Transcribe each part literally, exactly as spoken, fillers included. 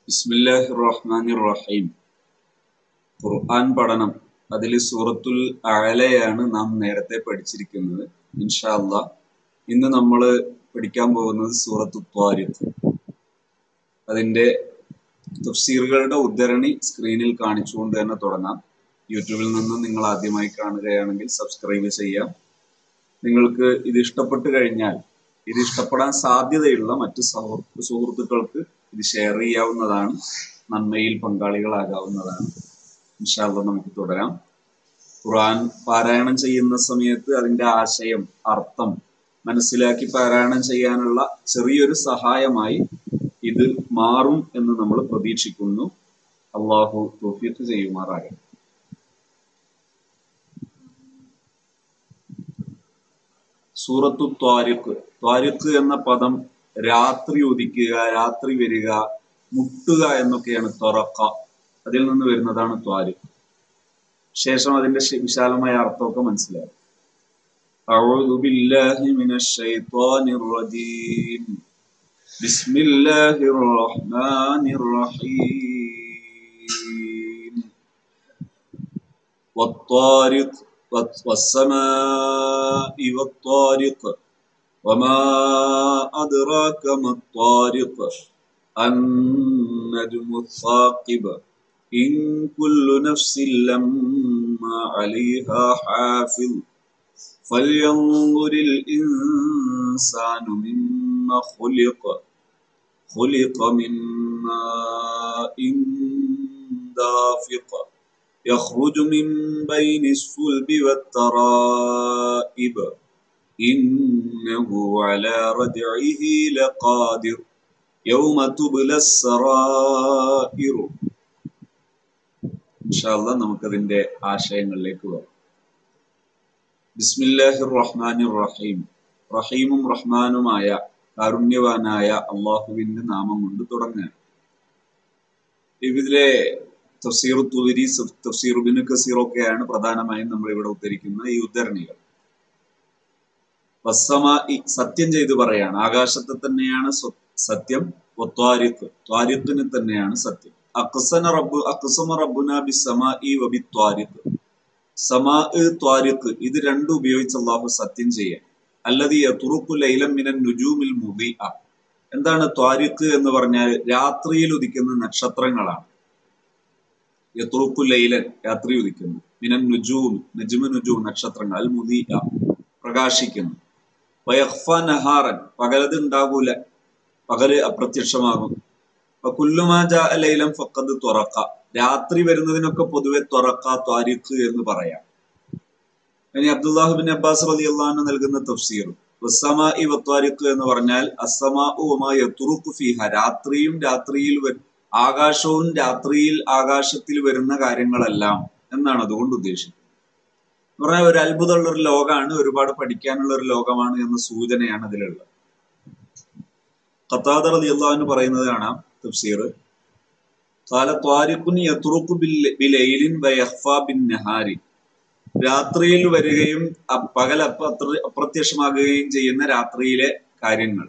ബിസ്മില്ലാഹിർ റഹ്മാനിർ റഹീം. ഖുർആൻ പഠനം. അതിൽ സൂറത്തുൽ അഅലയാണ് നാം നേരത്തെ പഠിച്ചിരിക്കുന്നത്. ഇൻഷാ അല്ലാഹ് ഇന്ന് നമ്മൾ പഠിക്കാൻ പോകുന്നത് സൂറത്തു ത്വാരിഖ്. അതിന്റെ തഫ്സീറുകളുടെ ഉദ്ധരണി സ്ക്രീനിൽ കാണിച്ചുകൊണ്ട് തന്നെ തുടങ്ങാം. യൂട്യൂബിൽ നിന്ന് നിങ്ങൾ ആദ്യമായി കാണുകയാണെങ്കിൽ സബ്സ്ക്രൈബ് ചെയ്യാം. നിങ്ങൾക്ക് ഇത് ഇഷ്ടപ്പെട്ടു കഴിഞ്ഞാൽ ഇത് ഇഷ്ടപ്പെടാൻ സാധ്യതയുള്ള മറ്റു സുഹൃത്തുക്കൾക്ക് ഇത് ഷെയർ ചെയ്യാവുന്നതാണ്. നന്മയിൽ പങ്കാളികളാകാവുന്നതാണ്. ഇൻഷാ അല്ലാഹ് നമുക്ക് തുടരാം. ഖുർആൻ പാരായണം ചെയ്യുന്ന സമയത്ത് അതിന്റെ ആശയം, അർത്ഥം മനസ്സിലാക്കി പാരായണം ചെയ്യാനുള്ള ചെറിയൊരു സഹായമായി ഇത് മാറും എന്ന് നമ്മൾ പ്രതീക്ഷിക്കുന്നു. അള്ളാഹു തൗഫീഖ് ചെയ്യുമാറാകട്ടെ. സൂറത്തു ത്വാരിഖ്. ത്വാരിഖ് എന്ന പദം രാത്രി ഉദിക്കുക, രാത്രി വരിക, മുട്ടുക എന്നൊക്കെയാണ് ത്വറഖ. അതിൽ നിന്ന് വരുന്നതാണ് ത്വാരിഖ്. ശേഷം അതിന്റെ വിശാലമായ അർത്ഥമൊക്കെ മനസ്സിലാകും. അഊദു ബില്ലാഹി മിനശ് ശൈത്വാനിർ റജീം. ബിസ്മില്ലാഹിർ റഹ്മാനിർ റഹീം. വത്വാരിഖ് വസ്സമാഇ വത്വാരിഖ് വമാ അദ്റാക മത്വാരിഖ് അന്നജ്മുസ് സാഖിബ് ഇൻ കുല്ലു നഫ്സിൻ ലമ്മാ അലൈഹാ ഹാഫിദ് ഫൽയൻദുരിൽ ഇൻസാനു മിമ്മാ ഖുലിഖ ഖുലിഖ മിൻ മാഇൻ ദാഫിഖ് يخرج من بين الصلب والترائب إنه على رجعه لقادر يوم تبلى السرائر. ഇൻഷാ അല്ലാഹ് നമുക്കതിന്റെ ആശയങ്ങളിലേക്ക് വരാം. ബിസ്മില്ലാഹിർ റഹ്മാനിർ റഹീം. റഹീമും റഹ്മാനുമായ കാരുണ്യവാനായ അള്ളാഹുവിന്റെ നാമം കൊണ്ട് തുടങ്ങുകയാണ്. ഇതിലെ തഫ്സീറു തുബരി, തഫ്സീറു ഇബ്നു കസീർ ഒക്കെയാണ് പ്രധാനമായും നമ്മൾ ഇവിടെ ഉദ്ധരിക്കുന്ന ഈ ഉദ്ധരണികൾ. വസ്സമാഇ, സത്യം ചെയ്ത് പറയാണ്, ആകാശത്തെ തന്നെയാണ് സത്യം. വത്വാരിഖ്, ത്വാരിഖിന് തന്നെയാണ് സത്യം. അഖ്സന റബ്ബു അഖ്സമ റബ്ബുനാ ബിസ്സമാഇ വബിത്വാരിഖ്. സമാ, ത്വാരിഖ് ഇത് രണ്ടും ഉപയോഗിച്ച് അല്ലാഹു സത്യം ചെയ്യാൻ. അല്ലദീ യത്റുഖു ലൈലൻ മിനൻ നുജൂമിൽ മുദീഅ. എന്താണ് ത്വാരിഖ് എന്ന് പറഞ്ഞാൽ? രാത്രിയിൽ ഉദിക്കുന്ന നക്ഷത്രങ്ങളാണ്. യത്റുഖു ലൈലൻ, രാത്രി ഉദിക്കുന്നു. മിനൻ നുജൂം, നജ്മു നുജൂം നക്ഷത്രങ്ങൾ. അൽ മുദീഅ, പ്രകാശിക്കുന്നു. വയഖ്ഫ നഹാറൻ, പകലത് ഉണ്ടാകൂല, പകല് അപ്രത്യക്ഷമാകും. കുല്ലുമാ ജാഅ ലൈലൻ ഫഖദ് ത്വറഖ, രാത്രി വരുന്നതിനൊക്കെ പൊതുവെ ത്വറഖ, ത്വാരിഖ് എന്ന് പറയാം. ഇനി അബ്ദുല്ലാഹ് ഇബ്നു അബ്ബാസ് റളിയല്ലാഹു അൻഹു നൽകുന്ന തഫ്സീർ വസ്സമാഇ വത്വാരിഖ് എന്ന് പറഞ്ഞാൽ അസ്സമാഉ വമാ യത്റുഖു ഫീഹ, രാത്രിയും രാത്രിയിൽ ആകാശവും രാത്രിയിൽ ആകാശത്തിൽ വരുന്ന കാര്യങ്ങളെല്ലാം എന്നാണ് അതുകൊണ്ട് ഉദ്ദേശിക്കുന്നത്. എന്ന് പറഞ്ഞാൽ ഒരു അത്ഭുതമുള്ള ഒരു ലോകമാണ്, ഒരുപാട് പഠിക്കാനുള്ള ഒരു ലോകമാണ് എന്ന സൂചനയാണ് അതിലുള്ളത്. ഖത്താദ റളിയല്ലാഹു അൻഹു പറയുന്നത് കാണാം തഫ്സീർ, ഖാല ത്വാരിഖുൻ യത്റുഖു ബിലൈലിൻ വയഖ്ഫാ ബിന്നഹാരി, രാത്രിയിൽ വരികയും പകൽ അപ്രത്യക്ഷമാകുകയും ചെയ്യുന്ന രാത്രിയിലെ കാര്യങ്ങൾ.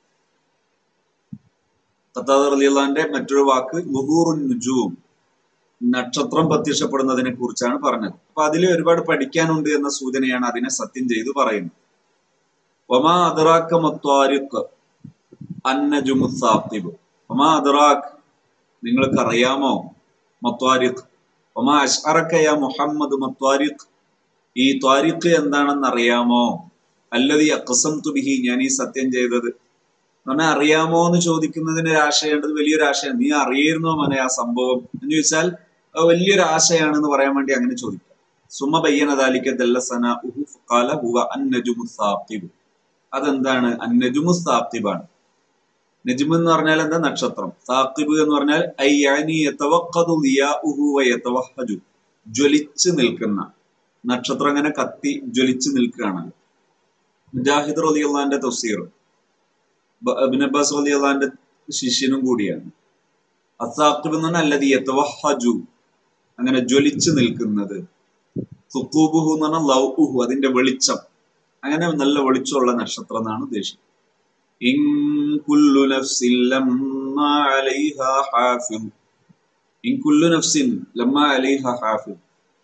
ഖത്താദ റളിയല്ലാഹുവിന്റെ മറ്റൊരു വാക്ക് ളുഹൂറുൻ നുജൂം, നക്ഷത്രം പ്രത്യക്ഷപ്പെടുന്നതിനെ കുറിച്ചാണ് പറഞ്ഞത്. അപ്പൊ അതിൽ ഒരുപാട് പഠിക്കാനുണ്ട് എന്ന സൂചനയാണ് അതിനെ സത്യം ചെയ്തു പറയുന്നത്. വമാ അദ്റാക മത്വാരിഖ് അന്നജ്മുസ് സാഖിബ്. വമാ അദ്റാക്, നിങ്ങൾക്ക് അറിയാമോ? മത്വാരിഖ്. വമാ അശ്അറക യാ മുഹമ്മദ് മത്വാരിഖ്, ഈ ത്വാരിഖ് എന്താണെന്ന് അറിയാമോ? അല്ലദീ അഖ്സംതു ബിഹി, ഞാൻ ഈ സത്യം ചെയ്തത്. പറഞ്ഞാൽ അറിയാമോ എന്ന് ചോദിക്കുന്നതിന് ഒരു ആശയമുണ്ട്, വലിയൊരു ആശയം. നീ അറിയായിരുന്നോ മോനെ ആ സംഭവം എന്ന് ചോദിച്ചാൽ വലിയൊരു ആശയാണെന്ന് പറയാൻ വേണ്ടി അങ്ങനെ ചോദിക്കാം. സുമ ബയ്യന ദാലിക ദല്ല സനാഉഹു ഫഖാല ഹുവ അന്നജ്മുസ് സാഖിബ്. അതെന്താണ്? അന്നജ്മുസ് സാഖിബാണ്. നജ്മ് എന്ന് പറഞ്ഞാൽ എന്താ? നക്ഷത്രം. സാഖിബ് എന്ന് പറഞ്ഞാൽ ഐ യഅനി യതവഖദു ദിയാഉഹു വയതവഹജു, ജ്വലിച്ച് നിൽക്കുന്ന നക്ഷത്രം. അങ്ങനെ കത്തി ജ്വലിച്ച് നിൽക്കുകയാണ്. മുജാഹിദ് റളിയല്ലാഹുവിന്റെ തഫ്സീർ, ഇബ്നു അബ്ബാസ് റളിയല്ലാഹുവിന്റെ ശിഷ്യനും കൂടിയാണ്. അസ്സാഖിബ് എന്ന് പറഞ്ഞാൽ അല്ലദീ യതവഹജു, അങ്ങനെ ജ്വലിച്ച് നിൽക്കുന്നത്. സുഖൂബുഹു എന്ന് പറഞ്ഞാൽ ലൗഉഹു, അതിന്റെ വെളിച്ചം. അങ്ങനെ നല്ല വെളിച്ചമുള്ള നക്ഷത്രം എന്നാണ് ഉദ്ദേശിക്കുന്നത്. ഇൻ കുല്ലു നഫ്സിൻ ലമ്മ ലമ്മാ അലൈഹാ ഹാഫിദ്. ഇൻ കുല്ലു നഫ്സിൻ ലമ്മാ അലൈഹാ ഹാഫിദ്.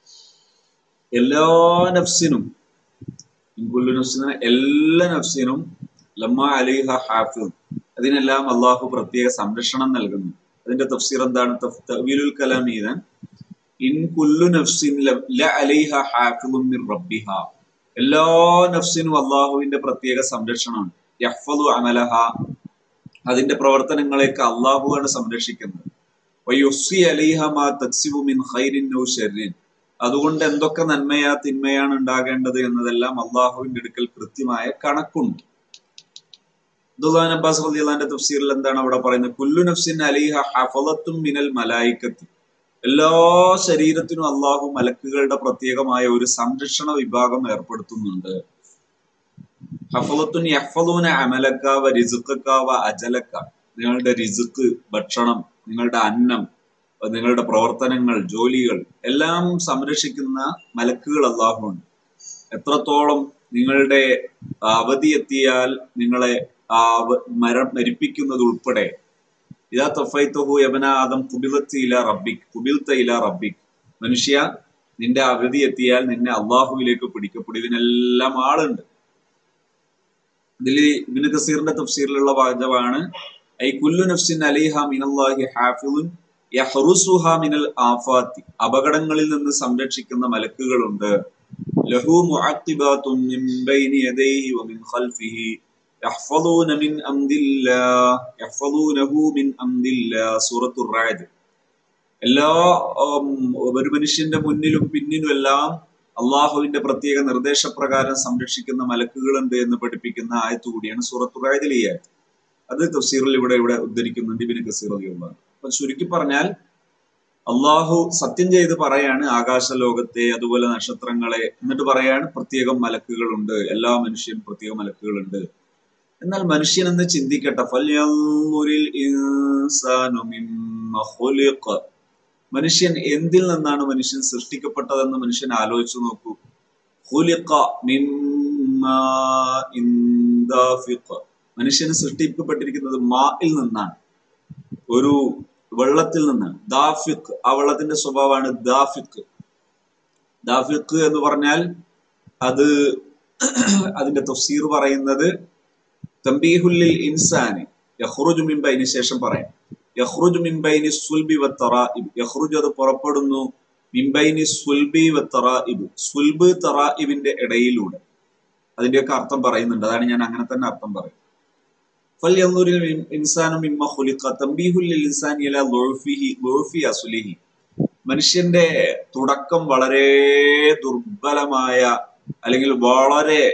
എല്ലാ നഫ്സിനും, ഇൻ കുല്ലു നഫ്സിൻ എല്ലാ നഫ്സിനും ലമ്മാ അലൈഹ ഹാഫിദ്, അതിനെല്ലാം അള്ളാഹു പ്രത്യേക സംരക്ഷണം നൽകുന്നു. അതിന്റെ തഫ്സീർ എന്താണ്? തഅ്വീലുൽ കലാം ഇദൻ ഇൻ കുല്ലു നഫ്സിൻ ലഅലൈഹ ഹാഫിദുൻ മിർ റബ്ബിഹ. എല്ലാ നഫ്സിനും അള്ളാഹുവിന്റെ പ്രത്യേക സംരക്ഷണം. യഹ്ഫദു അമലഹ, അതിന്റെ പ്രവർത്തനങ്ങളെയൊക്കെ അള്ളാഹുവാണ് സംരക്ഷിക്കുന്നത്. വയുഹ്സി അലൈഹ മാ തക്സിബു മിൻ ഖൈരിൻ ഔ ശർരിൻ, അതുകൊണ്ട് എന്തൊക്കെ നന്മയാ തിന്മയാണ് ഉണ്ടാകേണ്ടത് എന്നതെല്ലാം അള്ളാഹുവിന്റെ അടുക്കൽ കൃത്യമായ കണക്കുണ്ട്. അബ്ദുല്ലാഹ് ഇബ്നു അബ്ബാസ് റളിയല്ലാഹു അൻഹുവിന്റെ തഫ്സീറിൽ എന്താണ് അവിടെ പറയുന്നത്? കുല്ലു നഫ്സിൻ അലൈഹ ഹഫളത്തും മിനൽ മലായികത്തി, എല്ലാ ശരീരത്തിനും അള്ളാഹു മലക്കുകളുടെ പ്രത്യേകമായ ഒരു സംരക്ഷണ വിഭാഗം ഏർപ്പെടുത്തുന്നുണ്ട്. ഹഫളത്തുൻ യഹ്ഫളൂന അമലക വ റിസ്ഖക വ അജലക, നിങ്ങളുടെ റിസ്ക്, ഭക്ഷണം, നിങ്ങളുടെ അന്നം, നിങ്ങളുടെ പ്രവർത്തനങ്ങൾ, ജോലികൾ എല്ലാം സംരക്ഷിക്കുന്ന മലക്കുകൾ അള്ളാഹുണ്ട്. എത്രത്തോളം നിങ്ങളുടെ അവധി എത്തിയാൽ നിങ്ങളെ ആ മര മരിപ്പിക്കുന്നത് ഉൾപ്പെടെ. ഇദാ തഫൈതഹു യബ്ന ആദം ഖുബിലത ഇലാ റബ്ബിക് ഖുബിൽത ഇലാ റബ്ബിക്, മനുഷ്യ നിന്റെ അവധി എത്തിയാൽ നിന്നെ അള്ളാഹുവിലേക്ക് പിടിക്കപ്പെടും. ഇതിനെല്ലാം ആളുണ്ട്. ഇതിൽ ഇബ്നു കസീറിന്റെ തഫ്സീറിലുള്ള വാചകമാണ് ഐ കുല്ലു നഫ്സിൻ അലൈഹ മിനല്ലാഹി ഹാഫിളുൻ യഹ്റുസുഹാ മിനൽ ആഫാത്തി, അപകടങ്ങളിൽ നിന്ന് സംരക്ഷിക്കുന്ന മലക്കുകളുണ്ട്. ലഹു മുഅഖിബാതുൻ മിൻ ബൈനി യദൈഹി വമിൻ ഖൽഫിഹി യഹ്ഫളൂന മിൻ അംദില്ലാഹ് യഹ്ഫളൂനഹു മിൻ അംദില്ലാഹ്. സൂറത്തുർ റഅദ്. എല്ലാ ഒരു മനുഷ്യന്റെ മുന്നിലും പിന്നിലും എല്ലാം അള്ളാഹുവിന്റെ പ്രത്യേക നിർദ്ദേശപ്രകാരം സംരക്ഷിക്കുന്ന മലക്കുകളുണ്ട് എന്ന് പഠിപ്പിക്കുന്ന ആയത്ത് കൂടിയാണ് സൂറത്തുർ റഅദിലെ ഈ ആയത്ത്. അത് തഫ്സീറിൽ ഇവിടെ ഇവിടെ ഉദ്ധരിക്കുന്നുണ്ട് ഇബ്നു കസീർ റളിയല്ലാഹു അൻഹു. അപ്പൊ ചുരുക്കി പറഞ്ഞാൽ അള്ളാഹു സത്യം ചെയ്ത് പറയാണ് ആകാശ ലോകത്തെ, അതുപോലെ നക്ഷത്രങ്ങളെ, എന്നിട്ട് പറയാണ് പ്രത്യേകം മലക്കുകളുണ്ട്, എല്ലാ മനുഷ്യനും പ്രത്യേക മലക്കുകളുണ്ട്. എന്നാൽ മനുഷ്യൻ എന്ന് ചിന്തിക്കട്ടെ. ഫൽയൻദുരിൽ ഇൻസാനു മിമ്മ ഖുലിഖ, മനുഷ്യൻ എന്തിൽ നിന്നാണ് മനുഷ്യൻ സൃഷ്ടിക്കപ്പെട്ടതെന്ന് മനുഷ്യൻ ആലോചിച്ചു നോക്കൂ. ഖുലിഖ മിമ്മാ ഇൻ ദാഫിഖ്, മനുഷ്യന് സൃഷ്ടിക്കപ്പെട്ടിരിക്കുന്നത് മായിൽ നിന്നാണ്, ഒരു വെള്ളത്തിൽ നിന്നാണ്. ദാഫിഖ്, ആ വെള്ളത്തിന്റെ സ്വഭാവമാണ് ദാഫിഖ്. ദാഫിഖ് എന്ന് പറഞ്ഞാൽ അത് അതിന്റെ തഫ്സീർ പറയുന്നത് തംബീഹുൽ ലിൽ ഇൻസാനി യഖ്റുജു മിൻ ബൈനി, ശേഷം പറയാം യഖ്റുജു മിൻ ബൈനി സുൽബി വത്തറാഇബ്, യഖ്റുജു അത് പുറപ്പെടുന്നു മിൻ ബൈനി സുൽബി വത്തറാഇബ്, സുൽബ് തറാഇബിന്റെ ഇടയിലൂടെ. അതിന്റെയൊക്കെ അർത്ഥം പറയുന്നുണ്ട്, അതാണ് ഞാൻ അങ്ങനെ തന്നെ അർത്ഥം പറയും. ഫൽയൻദുരിൽ ഇൻസാനു മിമ്മ ഖുലിഖ തംബീഹുൽ ലിൽ ഇൻസാനി അലാ ദുഅഫിഹി ദുഅഫി അസ്ലിഹി, മനുഷ്യന്റെ തുടക്കം വളരെ ദുർബലമായ അല്ലെങ്കിൽ വളരെ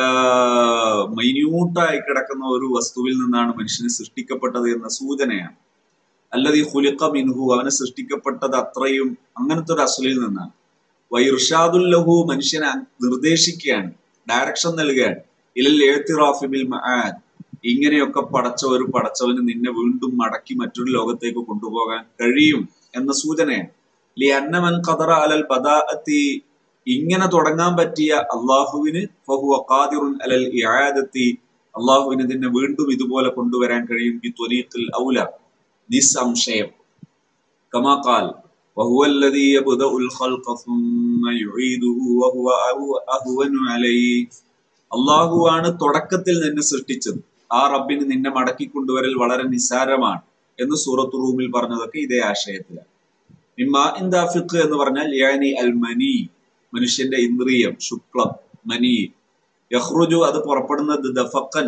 മൈന്യൂട്ടായി കിടക്കുന്ന ഒരു വസ്തുവിൽ നിന്നാണ് മനുഷ്യന് സൃഷ്ടിക്കപ്പെട്ടത് എന്ന സൂചനയാണ്. അല്ലദീ ഖുലിഖ മിൻഹു, അവനെ സൃഷ്ടിക്കപ്പെട്ടത് അത്രയും അങ്ങനത്തെ ഒരു അസ്ലിൽ നിന്നാണ്. വഇർഷാദുൽ ലഹു, മനുഷ്യനെ നിർദ്ദേശിക്കുകയാണ്, ഡയറക്ഷൻ നൽകുകയാണ്. ഇലൽ ഇഅ്തിറാഫി ബിൽ മആദ്, ഇങ്ങനെയൊക്കെ പടച്ച ഒരു പടച്ചവന് നിന്നെ വീണ്ടും മടക്കി മറ്റൊരു ലോകത്തേക്ക് കൊണ്ടുപോകാൻ കഴിയും എന്ന സൂചനയാണ്. ലിഅന്ന മൻ ഖദറ അലൽ ബദാഅത്തി, ഇങ്ങനെ തുടങ്ങാൻ പറ്റിയ അള്ളാഹുവിന് ഫഹുവ ഖാദിറുൻ അലൽ ഇആദത്തി, അള്ളാഹുവിന് നിന്നെ വീണ്ടും ഇതുപോലെ കൊണ്ടുവരാൻ കഴിയും. ബി ത്വരീഖിൽ ഔല, നിസ്സംശയം. കമാ ഖാൽ വഹുവല്ലദീ യബ്ദഉൽ ഖൽഖ സുമ്മ യുഈദുഹു വഹുവ അഹ്വനു അലൈഹി, അള്ളാഹുവാണ് തുടക്കത്തിൽ നിന്നെ സൃഷ്ടിച്ചത്, ആ റബ്ബിന് നിന്നെ മടക്കി കൊണ്ടുവരൽ വളരെ നിസ്സാരമാണ് എന്ന് സൂറത്തു റൂമിൽ പറഞ്ഞതൊക്കെ ഇതേ ആശയത്തിലാണ്. മിമ്മാ ഇൻ ദാഫിഖ് എന്ന് പറഞ്ഞാൽ യാനി അൽ മനി, മനുഷ്യന്റെ ഇന്ദ്രിയം, ശുക്ലം, മനി. യഖ്റുജു, അത് പുറപ്പെടുന്നത് ദഫഖൻ,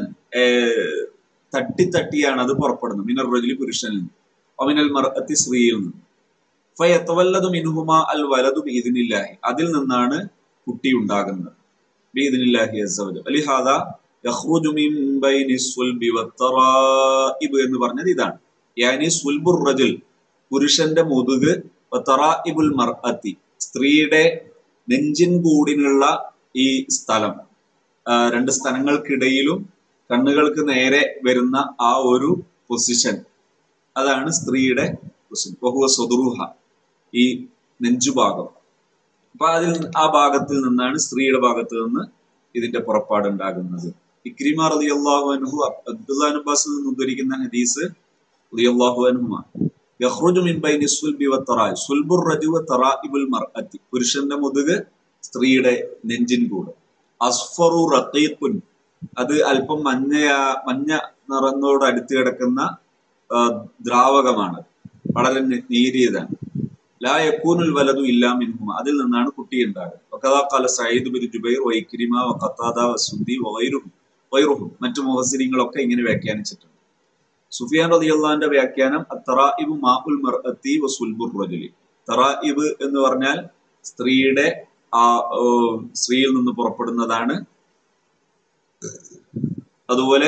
തട്ടി തട്ടിയാണ് അത് പുറപ്പെടുന്നത്. മിനർ റജുലി, പുരുഷനിൽ നിന്ന്, വമിനൽ മർഅത്തി, സ്ത്രീയിൽ നിന്ന്. ഫയതവല്ലദു മിൻഹുമാ അൽ വലദു ബിഇദ്നില്ലാഹി, അതിൽ നിന്നാണ് കുട്ടി ഉണ്ടാകുന്നത്. ബിഇദ്നില്ലാഹി അസ്സ വജൽ. അലിഹാദാ യഖ്റുജു മിൻ ബൈനി സുൽബി വത്തറാഇബ് എന്ന് പറഞ്ഞത് ഇതാണ്. യാനി സുൽബുർ റജുൽ, പുരുഷന്റെ മുതുക്, വത്തറാഇബുൽ മർഅത്തി, സ്ത്രീയുടെ നെഞ്ചിൻ കൂടിനുള്ള ഈ സ്ഥലം, രണ്ട് സ്ഥലങ്ങൾക്കിടയിലും കണ്ണുകൾക്ക് നേരെ വരുന്ന ആ ഒരു പൊസിഷൻ, അതാണ് സ്ത്രീയുടെ പൊസിഷൻ. ബഹുവ സ്വദുറുഹ, ഈ നെഞ്ചുഭാഗം. അപ്പൊ അതിൽ ആ ഭാഗത്തിൽ നിന്നാണ്, സ്ത്രീയുടെ ഭാഗത്ത് നിന്ന് ഇതിന്റെ പുറപ്പാടുണ്ടാകുന്നത്. ഇക്രിമ റളിയല്ലാഹു അൻഹു അബ്ദുല്ലാഹ് ഇബ്നു അബ്ബാസിൽ നിന്ന് ഉദ്ധരിക്കുന്ന ഹദീസ് റളിയല്ലാഹു അൻഹുമ യഖ്റുജു മിൻ ബൈനി സുൽബി വത്തറായി സുൽബുർ റജു വത്തറായിബുൽ മർഅത്തി പുരുഷന്റെ മുതുക് സ്ത്രീയുടെ നെഞ്ചിൻ കൂടെ അസ്ഫറു റഖീഖുൻ അത് അല്പം മഞ്ഞയാ മഞ്ഞ നിറങ്ങളോട് അടുത്ത് കിടക്കുന്ന ദ്രാവകമാണ്, വളരെ നേരിയതാണ്. ലാ യകൂനുൽ വലദു ഇല്ലാ മിൻഹുമ അതിൽ നിന്നാണ് കുട്ടി ഉണ്ടാകുന്നത്. വഖദാ ഖാല സഈദ് ബിൻ ജുബൈർ വഇക്രിമ വഖത്താദ വസുദ്ദി വഗൈറുഹും വഗൈറുഹും മറ്റു മുഫസ്സിരിങ്ങളൊക്കെ ഇങ്ങനെ വ്യാഖ്യാനിച്ചിട്ടുണ്ട്. സുഫിയാൻ റളിയല്ലാഹുവിന്റെ വ്യാഖ്യാനം അത്തറായിബു മാഉൽ മർഅത്തി വസുൽബുർ റജുലി തറായിബ് എന്ന് പറഞ്ഞാൽ സ്ത്രീയുടെ ആ സ്ത്രീയിൽ നിന്ന് പുറപ്പെടുന്നതാണ്, അതുപോലെ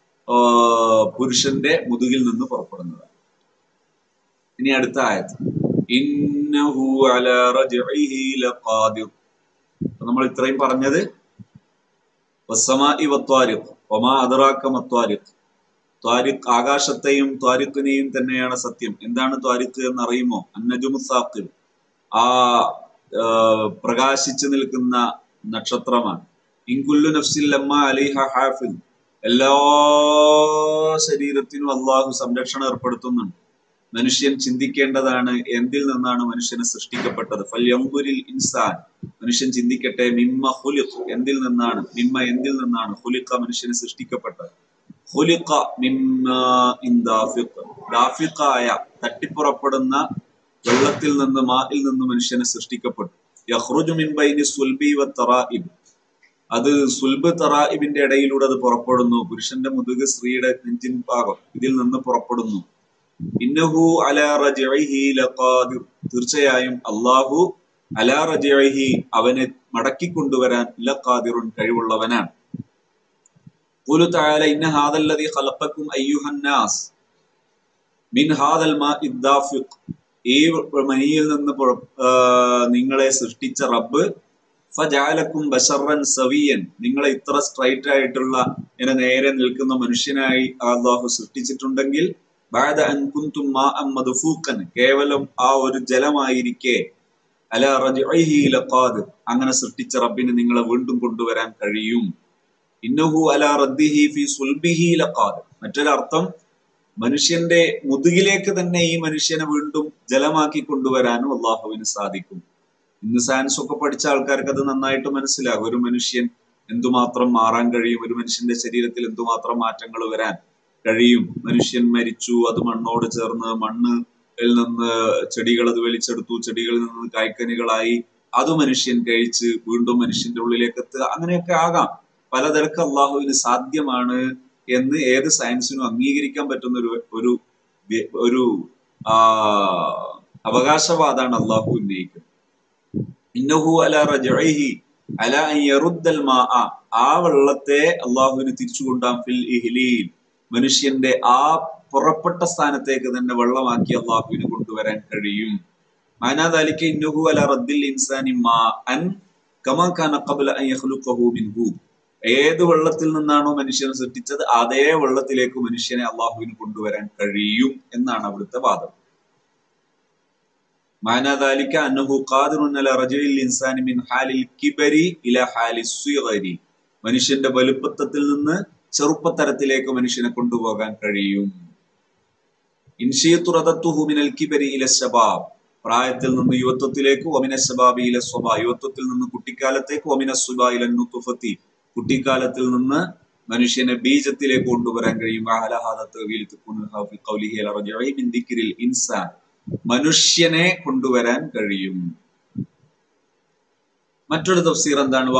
പുരുഷന്റെ മുതുകിൽ നിന്ന് പുറപ്പെടുന്നതാണ്. ഇനി അടുത്ത ആയത്ത് ഇന്നഹു അലാ റജ്ഇഹി ലഖാദിർ. നമ്മൾ ഇത്രയും പറഞ്ഞത് വസ്സമാഇ വത്വാരിഖ് വമാ അദ്റാക മത്വാരിഖ് ത്വാരിഖ് ആകാശത്തെയും ത്വാരിഖിനെയും തന്നെയാണ് സത്യം. എന്താണ് ത്വാരിഖ് എന്ന് അറിയുമോ? അന്നജുമു സാഖിൽ ആ പ്രകാശിച്ചു നിൽക്കുന്ന നക്ഷത്രമാണ്. ഇൻകുല്ലു നഫ്സിൻ ലമ്മ അലൈഹ ഹാഫിദ് എല്ലാ ശരീരത്തിനും അള്ളാഹു സംരക്ഷണം ഏർപ്പെടുത്തുന്നുണ്ട്. മനുഷ്യൻ ചിന്തിക്കേണ്ടതാണ് എന്തിൽ നിന്നാണ് മനുഷ്യനെ സൃഷ്ടിക്കപ്പെട്ടത്. ഫൽയൻദുരിൽ ഇൻസാൻ മനുഷ്യൻ ചിന്തിക്കട്ടെ മിമ്മ ഖുലിഖ എന്തിൽ നിന്നാണ് മിമ്മ എന്തിൽ നിന്നാണ് ഖുലിഖ മനുഷ്യനെ സൃഷ്ടിക്കപ്പെട്ടത്. ഖുലിഖ മിമ്മ ഇൻ ദാഫിഖ് ദാഫിഖായ തട്ടിപ്പുറപ്പെടുന്ന വെള്ളത്തിൽ നിന്ന് മായിൽ നിന്ന് മനുഷ്യനെ സൃഷ്ടിക്കപ്പെട്ടു. യഖ്റുജു മിൻ ബൈനി സുൽബി വത്തറായിബ് അത് സുൽബ് തറായിബിന്റെ ഇടയിലൂടെ അത് പുറപ്പെടുന്നു. പുരുഷന്റെ മുതുക് സ്ത്രീയുടെ നെഞ്ചിൻ ഭാഗം ഇതിൽ നിന്ന് പുറപ്പെടുന്നു. ഇന്നഹു അലാ റജ്ഇഹി ലഖാദിർ തീർച്ചയായും അല്ലാഹു അലാ റജ്ഇഹി അവനെ മടക്കി കൊണ്ടുവരാൻ ലഖാദിറുൻ കഴിവുള്ളവനാണ്. ഖുലു തആല ഇന്ന ഹാദല്ലദീ ഖലഖക്കും അയ്യുഹൻ നാസ് മിൻ ഹാദൽ മാഇ ദാഫിഖ് ഈ മനിയിൽ നിന്ന് നിങ്ങളെ സൃഷ്ടിച്ച റബ്ബ് ഫജഅലക്കും ബശറൻ സവിയൻ നിങ്ങളെ ഇത്ര സ്ട്രൈറ്റ് ആയിട്ടുള്ള ഇങ്ങനെ നേരെ നിൽക്കുന്ന മനുഷ്യനായി അല്ലാഹു സൃഷ്ടിച്ചിട്ടുണ്ടെങ്കിൽ ബഅദ അൻ കുൻതും മാഅൻ മദ്ഫൂഖൻ കേവലം ആ ഒരു ജലമായിരിക്കെ അലാ റജ്ഇഹി ലഖാദിർ അങ്ങനെ സൃഷ്ടിച്ച റബ്ബിന് നിങ്ങളെ വീണ്ടും കൊണ്ടുവരാൻ കഴിയും. ഇന്നഹു അലാ റദ്ദിഹി ഫീ സുൽബിഹി ലഖാദിർ മറ്റൊരർത്ഥം മനുഷ്യന്റെ മുതുകിലേക്ക് തന്നെ ഈ മനുഷ്യനെ വീണ്ടും ജലമാക്കി കൊണ്ടുവരാനും അള്ളാഹുവിന് സാധിക്കും. ഇന്ന് സയൻസ് ഒക്കെ പഠിച്ച ആൾക്കാർക്ക് അത് നന്നായിട്ട് മനസ്സിലാകും. ഒരു മനുഷ്യൻ എന്തുമാത്രം മാറാൻ കഴിയും, ഒരു മനുഷ്യന്റെ ശരീരത്തിൽ എന്തുമാത്രം മാറ്റങ്ങൾ വരാൻ കഴിയും. മനുഷ്യൻ മരിച്ചു, അത് മണ്ണോട് ചേർന്ന് മണ്ണിൽ നിന്ന് ചെടികൾ അത് വലിച്ചെടുത്തു, ചെടികളിൽ നിന്ന് കായ്ക്കനികളായി, അത് മനുഷ്യൻ കഴിച്ച് വീണ്ടും മനുഷ്യന്റെ ഉള്ളിലേക്ക് എത്തുക, അങ്ങനെയൊക്കെ ആകാം. പലതരക്ക് അള്ളാഹുവിന് സാധ്യമാണ് എന്ന് ഏത് സയൻസിനും അംഗീകരിക്കാൻ പറ്റുന്ന ഒരു ഒരു ഒരു ആ അവകാശവാദമാണ് അള്ളാഹു ഉന്നയിക്കുന്നത്. ഇന്നഹു അലാ റജ്ഇഹി അലാ അൻ യറുദ്ദൽ മാഅ ആ വെള്ളത്തെ അള്ളാഹുവിന് തിരിച്ചു കൊണ്ടാം ഫിൽ ഇഹ്ലീൽ മനുഷ്യന്റെ ആ പുറപ്പെട്ട സ്ഥാനത്തേക്ക് തന്നെ വെള്ളമാക്കി അള്ളാഹുവിന് കൊണ്ടുവരാൻ കഴിയും. മഅനാ ദാലിക ഇന്നഹു അലാ റദ്ദിൽ ഇൻസാനി മാഅൻ കമാ കാന ഖബ്ല അൻ യഖ്ലുഖഹു മിൻഹു ഏത് വെള്ളത്തിൽ നിന്നാണോ മനുഷ്യനെ സൃഷ്ടിച്ചത് അതേ വെള്ളത്തിലേക്ക് മനുഷ്യനെ അള്ളാഹുവിന് കൊണ്ടുവരാൻ കഴിയും എന്നാണ് അവിടുത്തെ വാദം. മഅനാ ദാലിക അന്നഹു ഖാദിറുൻ അലാ റജ്ഇൽ ഇൻസാനി മിൻ ഹാലിൽ കിബരി ഇലാ ഹാലിസ് സിഗരി മനുഷ്യന്റെ വലുപ്പത്തിൽ നിന്ന് ചെറുപ്പത്തരത്തിലേക്ക് മനുഷ്യനെ കൊണ്ടുപോകാൻ കഴിയും. ഇൻഷിയതു റദത്തുഹു മിനൽ കിബരി ഇല ശബാബ് പ്രായത്തിൽ നിന്ന് യുവത്വത്തിലേക്ക് വമിന ശബാബി ഇല സ്വബാ യുവത്വത്തിൽ നിന്ന് കുട്ടിക്കാലത്തേക്ക് വമിന സുബാ ഇല നുത്ഫത്തി കുട്ടിക്കാലത്തിൽ നിന്ന് മനുഷ്യനെ ബീജത്തിലേക്ക് കൊണ്ടുവരാൻ കഴിയും. ഇൻസാൻ മനുഷ്യനെ കൊണ്ടുവരാൻ കഴിയും. മറ്റൊരു തഫ്സീർ എന്താണ്?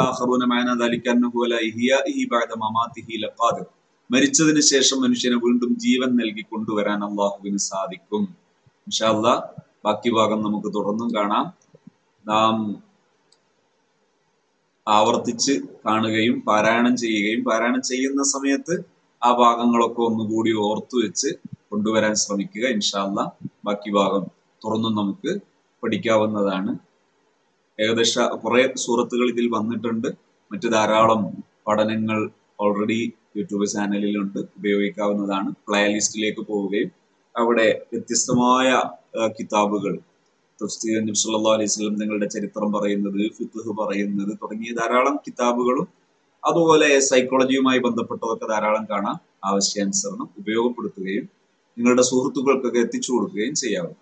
മരിച്ചതിന് ശേഷം മനുഷ്യനെ വീണ്ടും ജീവൻ നൽകി കൊണ്ടുവരാൻ അള്ളാഹുവിന് സാധിക്കും. ഇൻഷാ അല്ലാഹ് ബാക്കി ഭാഗം നമുക്ക് തുടർന്നും കാണാം. നാം ആവർത്തിച്ച് കാണുകയും പാരായണം ചെയ്യുകയും പാരായണം ചെയ്യുന്ന സമയത്ത് ആ ഭാഗങ്ങളൊക്കെ ഒന്നുകൂടി ഓർത്തു വെച്ച് കൊണ്ടുവരാൻ ശ്രമിക്കുക. ഇൻഷാ അല്ലാഹ് ബാക്കി ഭാഗം തുറന്നും നമുക്ക് പഠിക്കാവുന്നതാണ്. ഏകദേശം കുറെ സൂറത്തുകൾ ഇതിൽ വന്നിട്ടുണ്ട്. മറ്റു ധാരാളം പഠനങ്ങൾ ഓൾറെഡി യൂട്യൂബ് ചാനലിലുണ്ട്, ഉപയോഗിക്കാവുന്നതാണ്. പ്ലേ ലിസ്റ്റിലേക്ക് പോവുകയും അവിടെ വ്യത്യസ്തമായ കിതാബുകൾ നബി സല്ലല്ലാഹു അലൈഹി വസല്ലം തങ്ങളുടെ ചരിത്രം പറയുന്നത്, ഫിഖ്ഹ് പറയുന്നത് തുടങ്ങിയ ധാരാളം കിതാബുകളും അതുപോലെ സൈക്കോളജിയുമായി ബന്ധപ്പെട്ടതൊക്കെ ധാരാളം കാണാം. ആവശ്യാനുസരണം ഉപയോഗപ്പെടുത്തുകയും നിങ്ങളുടെ സുഹൃത്തുക്കൾക്കൊക്കെ എത്തിച്ചു കൊടുക്കുകയും ചെയ്യാവുന്നതാണ്.